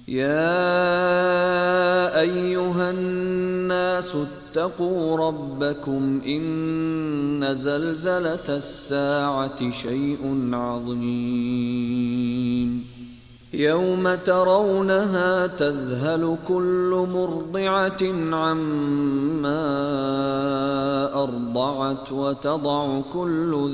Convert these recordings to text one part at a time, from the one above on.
يا أيها الناس اتقوا ربكم إن زلزلة الساعة شيء عظيم يوم ترونها تذهل كل مرضعة عما أرضعت وتضع كل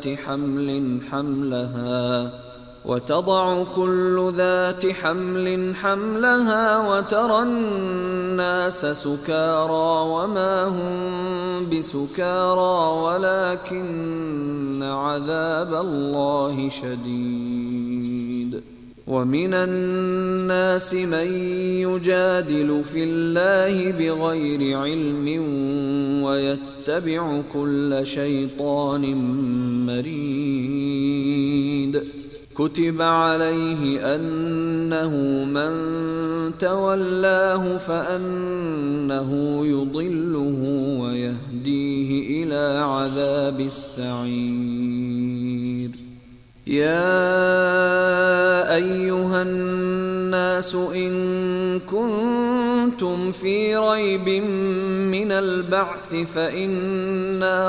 ذات حمل حملها وترى الناس سكارى وما هم بسكارى ولكن عذاب الله شديد ومن الناس من يجادل في الله بغير علم ويتبع كل شيطان مريد كتب عليه أنه من تولاه فأنه يضله ويهديه إلى عذاب السعير يا أيها الناس إن كنتم في ريب من البعث فإنا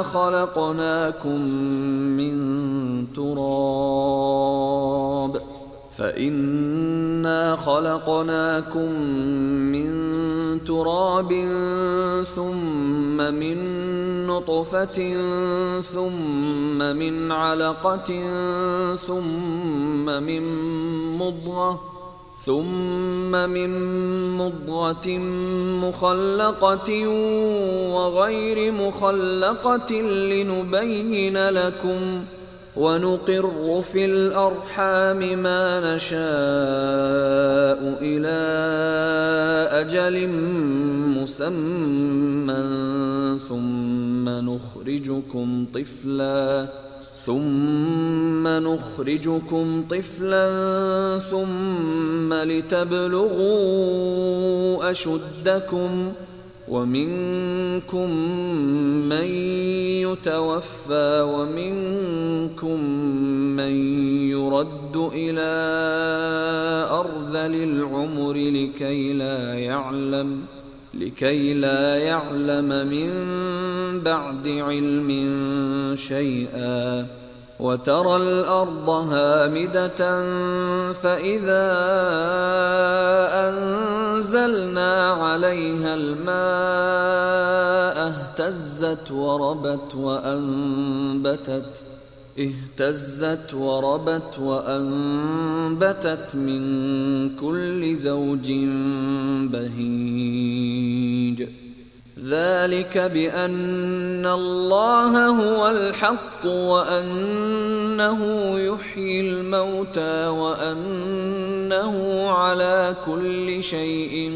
خلقناكم من تراب ثم من نطفة ثم من علقة ثم من مضغة مخلقة وغير مخلقة لنبين لكم ونقر في الأرحام ما نشاء إلى أجل مسمى ثم نخرجكم طفلا ثم لتبلغوا أشدكم ومنكم من يتوفى ومنكم من يرد إلى أرذل العمر لكي لا يعلم من بعد علم شيئا وترى الأرض هامدة فإذا أنزلنا عليها الماء اهتزت وربت وأنبتت من كل زوج بهيج ذلك بأن الله هو الحق وأنه يحيي الموتى وأنه على كل شيء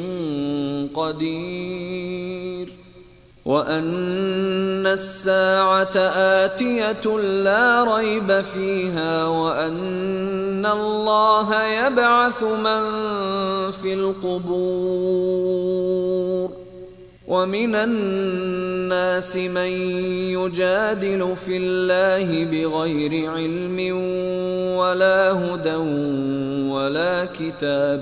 قدير وأن الساعة آتية لا ريب فيها وأن الله يبعث من في القبور ومن الناس من يجادل في الله بغير علم ولا هدى ولا كتاب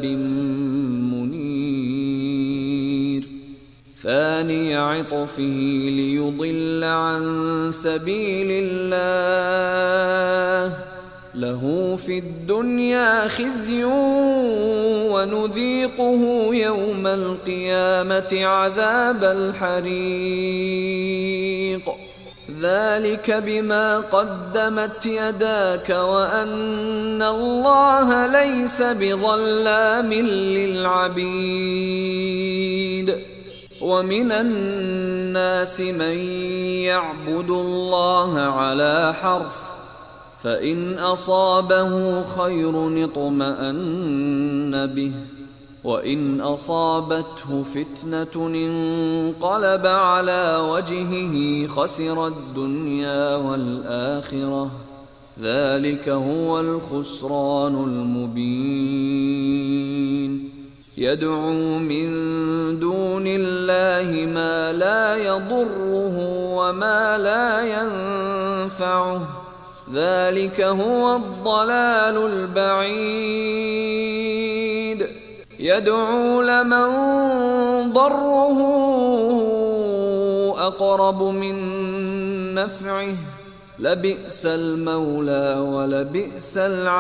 منير ثاني عطفه ليضل عن سبيل الله له في الدنيا خزي ونذيقه يوم القيامة عذاب الحريق ذلك بما قدمت يداك وأن الله ليس بظلام للعبيد ومن الناس من يعبد الله على حرف فإن أصابه خير اطمأن به وإن أصابته فتنة انقلب على وجهه خسر الدنيا والآخرة ذلك هو الخسران المبين يدعو من دون الله ما لا يضره وما لا ينفعه ذلك هو الضلال البعيد يدعو لمن ضره أقرب من نفعه لبئس المولى ولبئس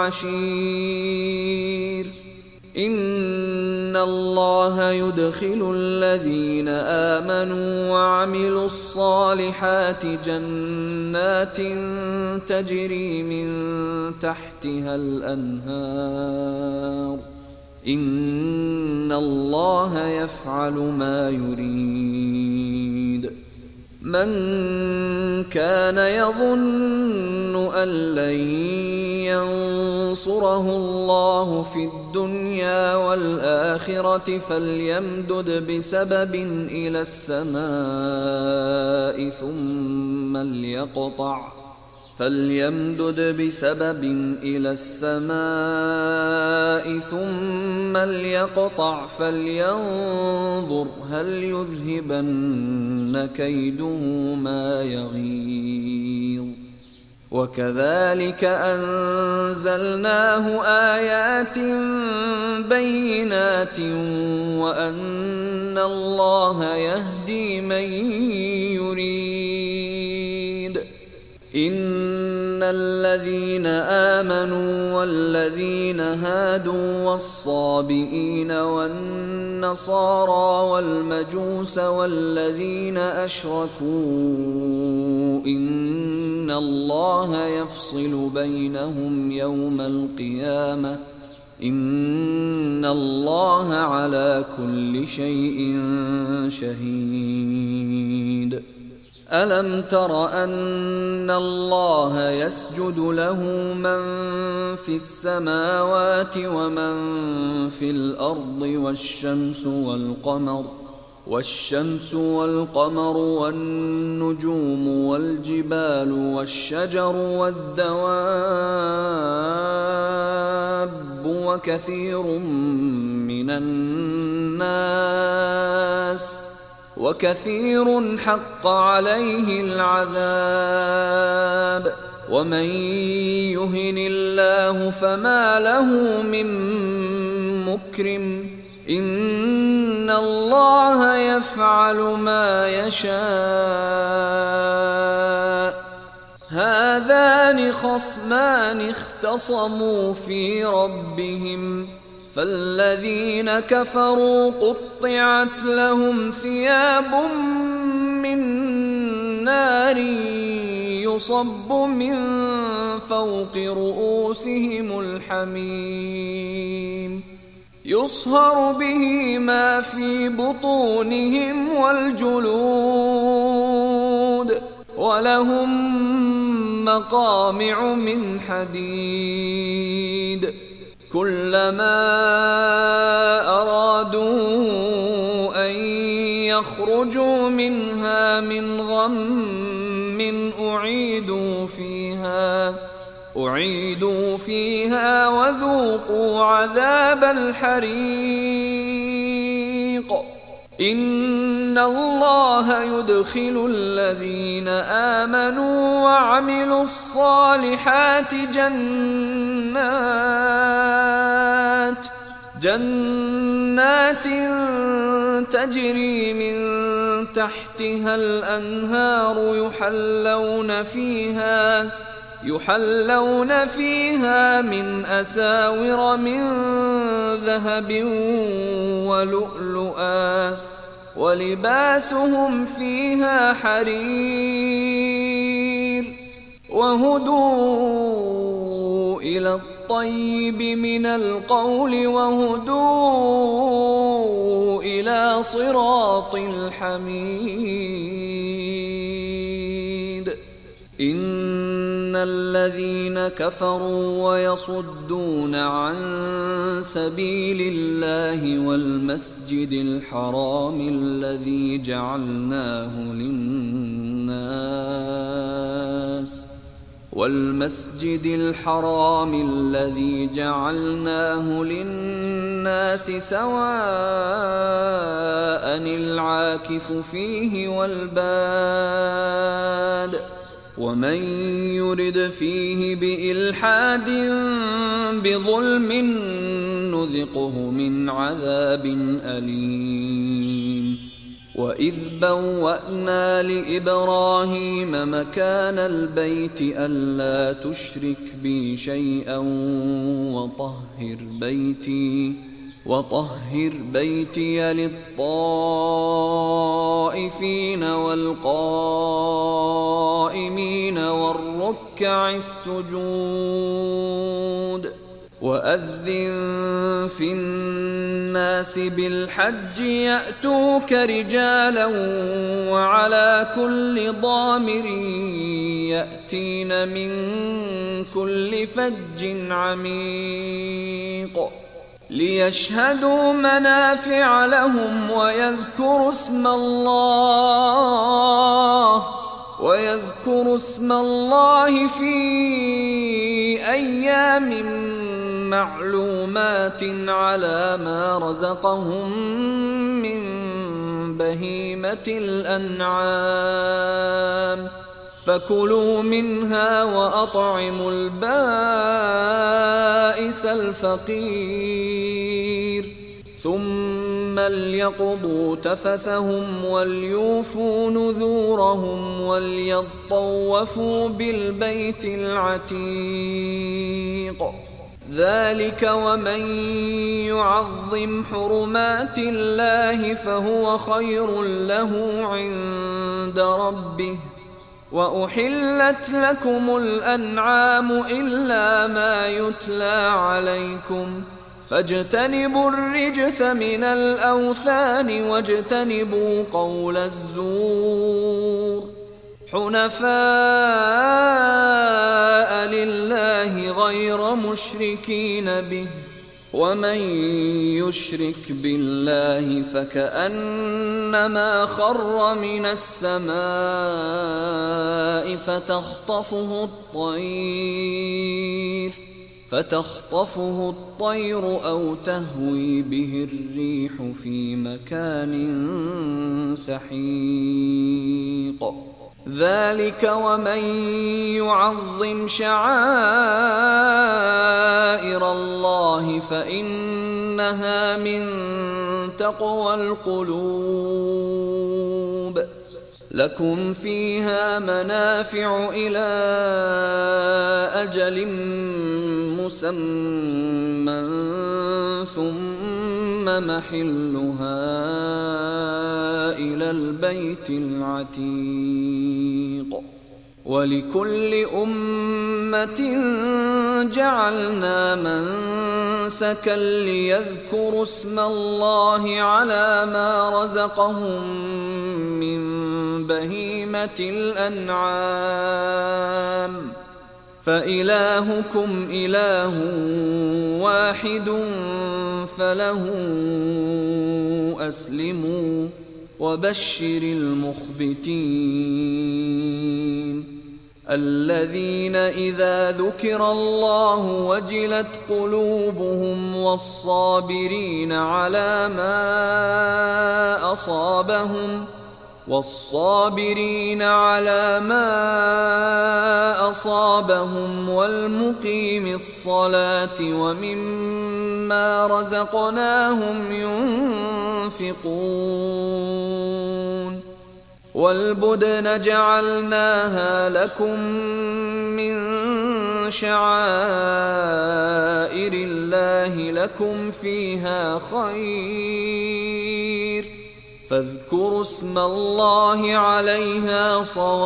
العشير إن الله يدخل الذين آمنوا وعملوا الصالحات جنات تجري من تحتها الأنهار إن الله يفعل ما يريد من كان يظن أن لن ينصره الله في الدنيا والآخرة فليمدد بسبب إلى السماء ثم ليقطع فلينظر هل يذهبن كيده ما يغيظ وكذلك أنزلناه آيات بينات وأن الله يهدي من يريد إن الذين آمنوا والذين هادوا والصابئين والنصارى والمجوس والذين أشركوا إن الله يفصل بينهم يوم القيامة إن الله على كل شيء شهيد ألم تر أن الله يسجد له من في السماوات ومن في الأرض والشمس والقمر والنجوم والجبال والشجر والدواب وكثير حق عليه العذاب ومن يهن الله فما له من مكرم إن الله يفعل ما يشاء هذان خصمان اختصموا في ربهم فالذين كفروا قطعت لهم ثياب من نار يصب من فوق رؤوسهم الحميم يصهر به ما في بطونهم والجلود ولهم مقامع من حديد كلما أرادوا أن يخرجوا منها من غم أعيدوا فيها وذوقوا عذاب الحريق إن الله يدخل الذين آمنوا وعملوا الصالحات جنات تجري من تحتها الأنهار يحلون فيها من أساور من ذهب ولؤلؤا ولباسهم فيها حرير وهدوا إلى الطيب من القول وهدوا إلى صراط الحميد إن الذين كفروا ويصدون عن سبيل الله والمسجد الحرام الذي جعلناه للناس سواء العاكف فيه والباد ومن يرد فيه بإلحاد بظلم نذقه من عذاب أليم. وإذ بوأنا لإبراهيم مكان البيت ألا تشرك بي شيئا وطهر بيتي للطائفين والقائمين والركع السجود. وأذن في الناس بالحج يأتوك رجالا وعلى كل ضامر يأتين من كل فج عميق ليشهدوا منافع لهم ويذكروا اسم الله في أيام معلومات على ما رزقهم من بهيمة الأنعام فكلوا منها وأطعموا البائس الفقير ثم ليقضوا تفثهم وليوفوا نذورهم وليطوفوا بالبيت العتيق. ذلك ومن يعظم حرمات الله فهو خير له عند ربه. وأحلت لكم الأنعام إلا ما يتلى عليكم فاجتنبوا الرجس من الأوثان واجتنبوا قول الزور حنفاء لله غير مشركين به. ومن يشرك بالله فكأنما خر من السماء فتخطفه الطير أو تهوي به الريح في مكان سحيق. ذلك ومن يعظم شعائر الله فإنها من تقوى القلوب. لكم فيها منافع إلى أجل مسمى ثم محلها إلى البيت العتيق. ولكل أمة جعلنا منسكا ليذكروا اسم الله على ما رزقهم من بهيمة الأنعام فإلهكم إله واحد فله أسلموا وبشر المخبتين الذين إذا ذكر الله وجلت قلوبهم والصابرين على ما أصابهم والمقيم الصلاة ومما رزقناهم ينفقون. والبدن جعلناها لكم من شعائر الله لكم فيها خير فاذكروا اسم الله عليها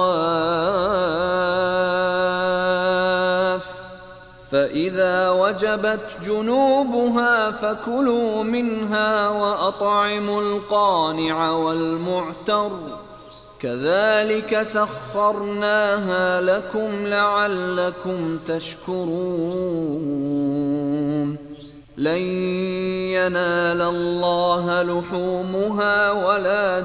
صواف. فإذا وجبت جنوبها فكلوا منها وأطعموا القانع والمعتر كذلك سخرناها لكم لعلكم تشكرون. لن ينال الله لحومها ولا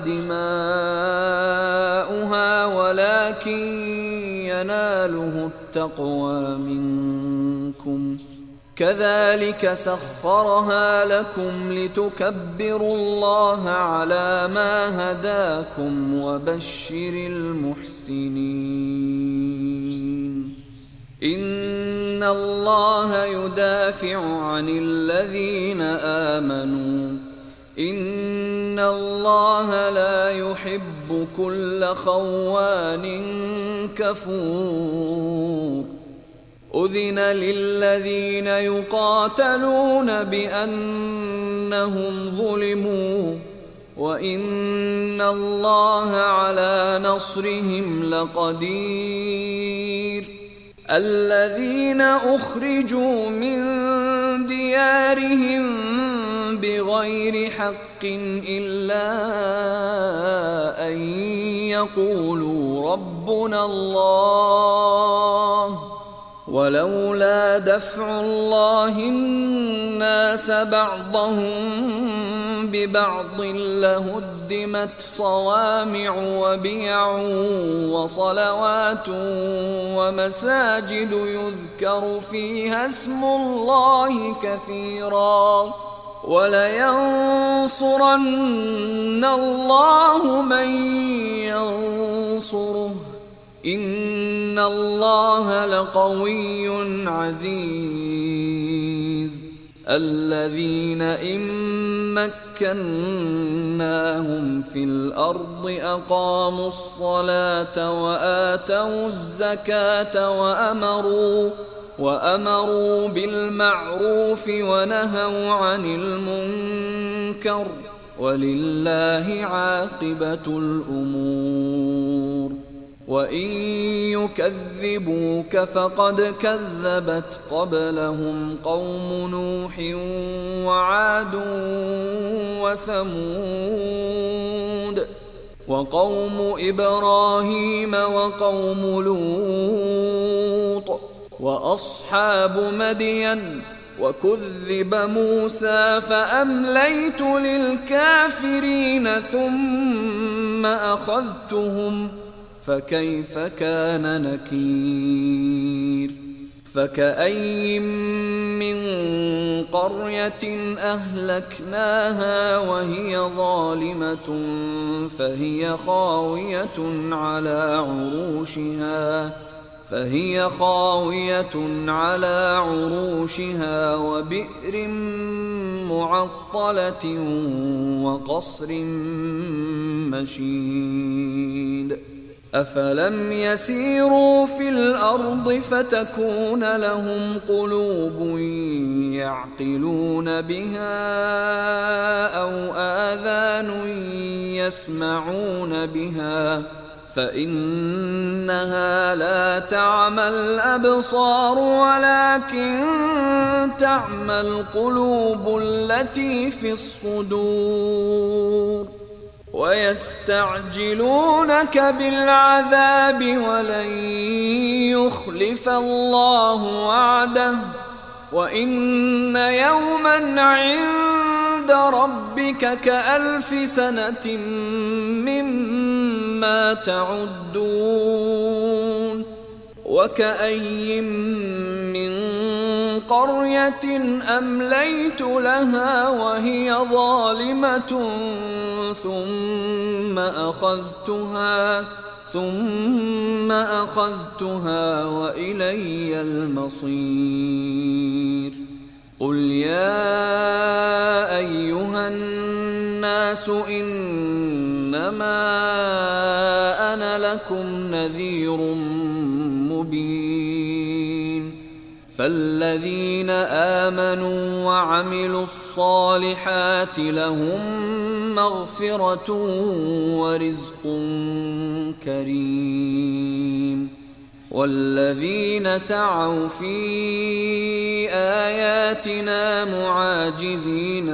دماؤها ولكن يناله التقوى منكم. كذلك سخرها لكم لتكبروا الله على ما هداكم وبشر المحسنين. إن الله يدافع عن الذين آمنوا إن الله لا يحب كل خوان كفور أذن للذين يقاتلون بأنهم ظلموا وإن الله على نصرهم لقدير الذين أخرجوا من ديارهم بغير حق إلا أن يقولوا ربنا الله ولولا دفع الله الناس بعضهم ببعض لهدمت صوامع وبيع وصلوات ومساجد يذكر فيها اسم الله كثيرا ولينصرن الله من ينصره إن الله لقوي عزيز الذين إن مكناهم في الأرض أقاموا الصلاة وآتوا الزكاة وأمروا بالمعروف ونهوا عن المنكر ولله عاقبة الأمور وإن يكذبوك فقد كذبت قبلهم قوم نوح وعاد وثمود وقوم إبراهيم وقوم لوط وأصحاب مدين وكذب موسى فأمليت للكافرين ثم أخذتهم فكيف كان نكير فكأي من قرية أهلكناها وهي ظالمة فهي خاوية على عروشها وبئر معطلة وقصر مشيد أفلم يسيروا في الأرض فتكون لهم قلوب يعقلون بها أو آذان يسمعون بها فإنها لا تعمى الأبصار ولكن تعمى القلوب التي في الصدور ويستعجلونك بالعذاب ولن يخلف الله وعده وإن يوما عند ربك كألف سنة مما تعدون وكأي من قرية أمليت لها وهي ظالمة ثم أخذتها وإلي المصير قل يا أيها الناس إنما أنا لكم نذير مبين فالذين آمنوا وعملوا الصالحات لهم مغفرة ورزق كريم والذين سعوا في آياتنا معاجزين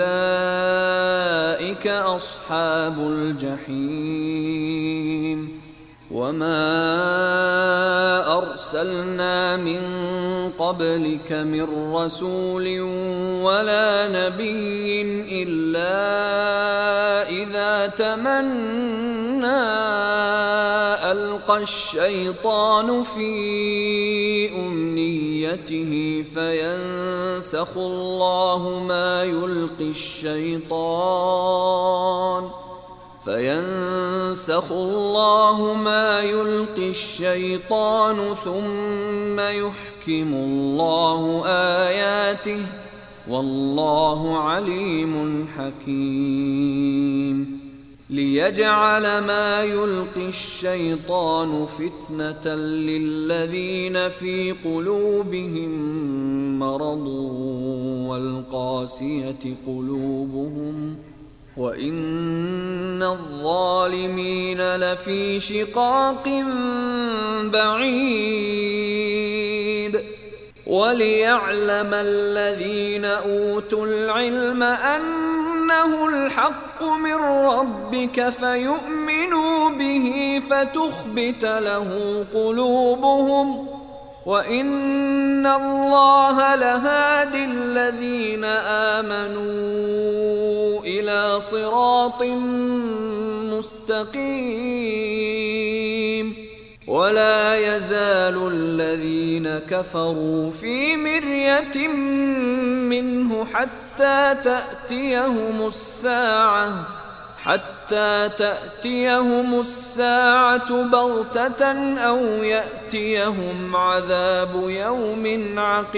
أولئك أصحاب الجحيم وما أرسلنا من قبلك من رسول ولا نبي إلا إذا تمنى ألقى الشيطان في أمنيته فينسخ الله ما يلقي الشيطان فينسخ الله ما يلقي الشيطان ثم يحكم الله آياته والله عليم حكيم ليجعل ما يلقي الشيطان فتنة للذين في قلوبهم مرض والقاسية قلوبهم وإن الظالمين لفي شقاق بعيد وليعلم الذين أوتوا العلم أنه الحق من ربك فيؤمنوا به فتخبت له قلوبهم وإن الله لهادي الذين آمنوا إلى صراط مستقيم ولا يزال الذين كفروا في مرية منه حتى تأتيهم الساعة بغتة أو يأتيهم عذاب يوم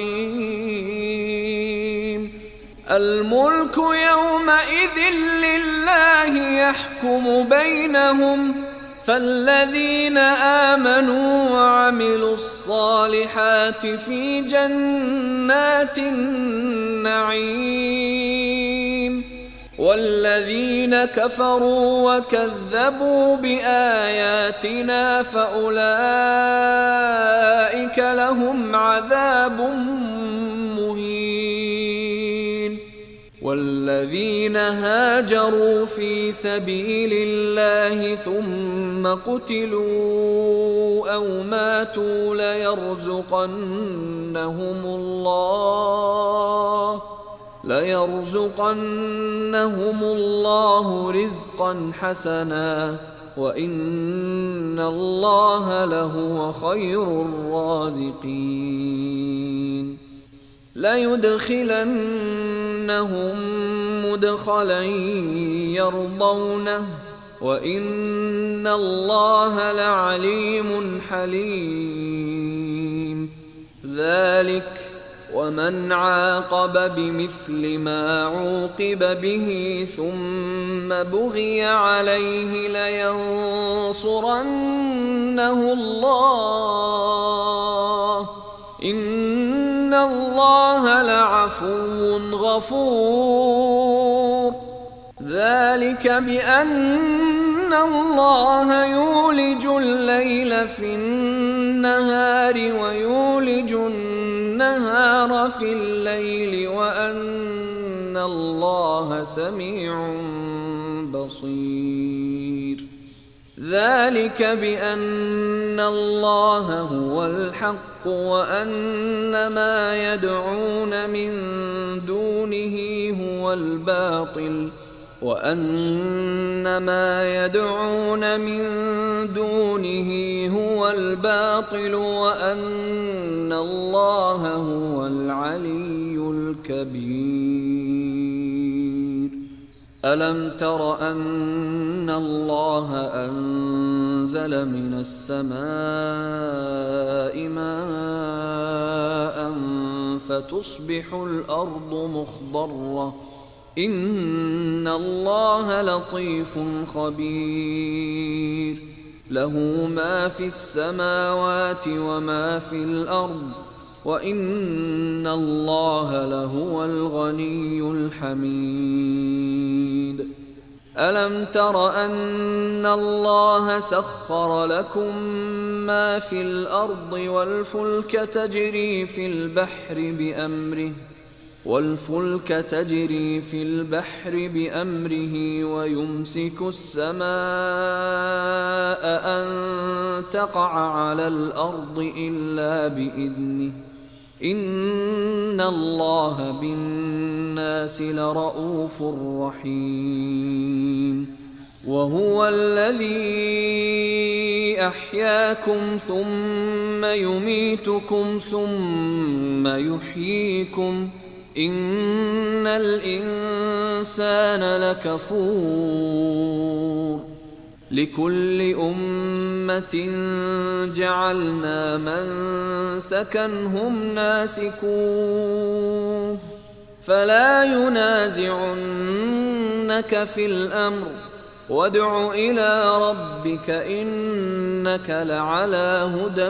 عقيم الملك يومئذ لله يحكم بينهم فالذين آمنوا وعملوا الصالحات في جنات النعيم والذين كفروا وكذبوا بآياتنا فأولئك لهم عذاب مهين والذين هاجروا في سبيل الله ثم قتلوا أو ماتوا ليرزقنهم الله رزقا حسنا وإن الله لهو خير الرازقين ليدخلنهم مدخلا يرضونه وإن الله لعليم حليم ذلك ومن عاقب بمثل ما عوقب به ثم بغي عليه لينصرنه الله إن الله لعفو غفور ذلك بأن الله يولج الليل في النهار ويولج النهار في الليل وأن الله سميع بصير ذلك بأن الله هو الحق وأن ما يدعون من دونه هو الباطل وأن ما يدعون من دونه هو الباطل وأن الله هو العلي الكبير ألم تر أن الله أنزل من السماء ماء فتصبح الأرض مخضرة إن الله لطيف خبير له ما في السماوات وما في الأرض وإن الله لهو الغني الحميد ألم تر أن الله سخر لكم ما في الأرض والفلك تجري في البحر بأمره ويمسك السماء أن تقع على الأرض إلا بإذنه إن الله بالناس لرءوف رحيم وهو الذي أحياكم ثم يميتكم ثم يحييكم إن الإنسان لكفور لكل أمة جعلنا منسكا هم ناسكوه فلا ينازعنك في الأمر وادع إلى ربك إنك لعلى هدى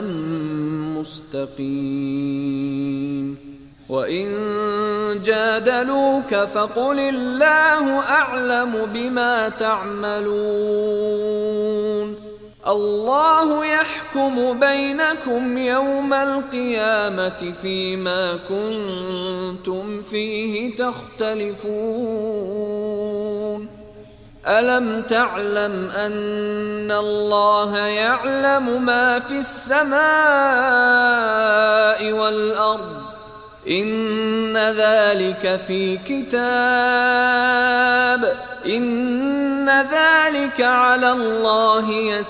مستقيم وإن جادلوك فقل الله أعلم بما تعملون الله يحكم بينكم يوم القيامة فيما كنتم فيه تختلفون ألم تعلم أن الله يعلم ما في السماء والأرض إن ذلك في كتاب إن ذلك على الله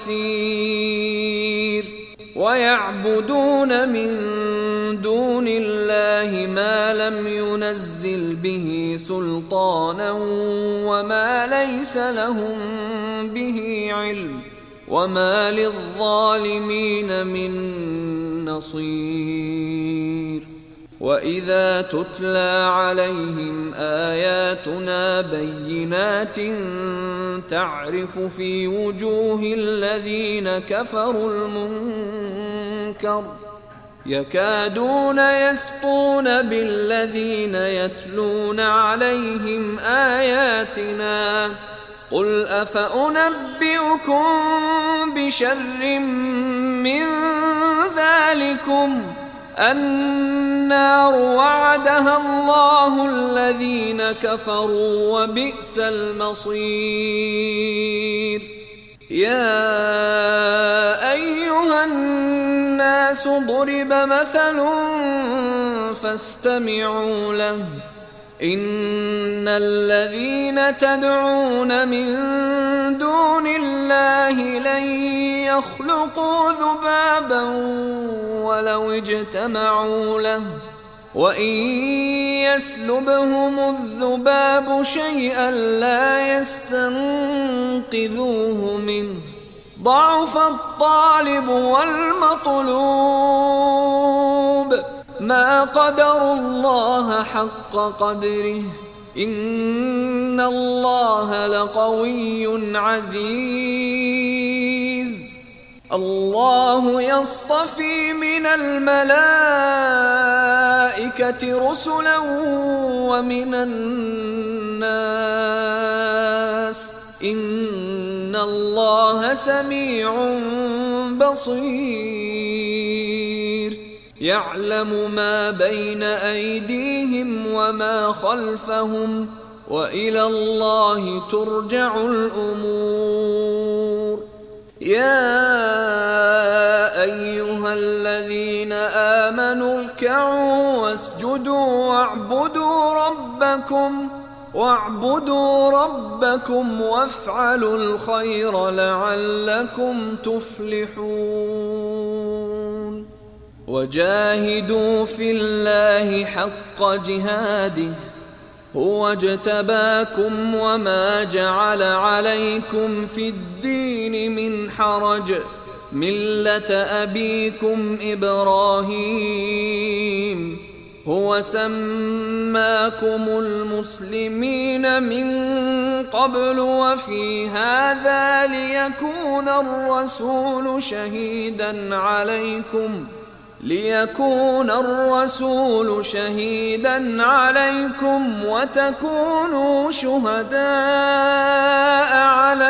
يسير ويعبدون من دون الله ما لم ينزل به سلطانا وما ليس لهم به علم وما للظالمين من نصير وإذا تتلى عليهم آياتنا بينات تعرف في وجوه الذين كفروا المنكر يكادون يسطون بالذين يتلون عليهم آياتنا قل أفأنبئكم بشر من ذلكم النار وعدها الله الذين كفروا وبئس المصير يا أيها الناس ضرب مثل فاستمعوا له إن الذين تدعون من دون الله لن يخلقوا ذبابا ولو اجتمعوا له وإن يسلبهم الذباب شيئا لا يستنقذوه منه ضعف الطالب والمطلوب ما قدروا الله حق قدره إن الله لقوي عزيز الله يصطفي من الملائكة رسلا ومن الناس إن الله سميع بصير يعلم ما بين أيديهم وما خلفهم وإلى الله ترجع الأمور يا أيها الذين آمنوا اركعوا واسجدوا واعبدوا ربكم وافعلوا الخير لعلكم تفلحون وجاهدوا في الله حق جهاده هو اجتباكم وما جعل عليكم في الدين من حرج ملة أبيكم إبراهيم هو سماكم المسلمين من قبل وفي هذا ليكون الرسول شهيدا عليكم وتكونوا شهداء على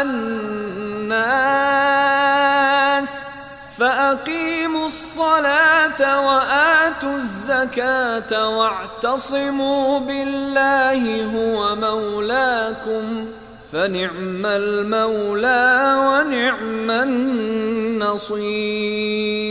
الناس فأقيموا الصلاة وآتوا الزكاة واعتصموا بالله هو مولاكم فنعم المولى ونعم النصير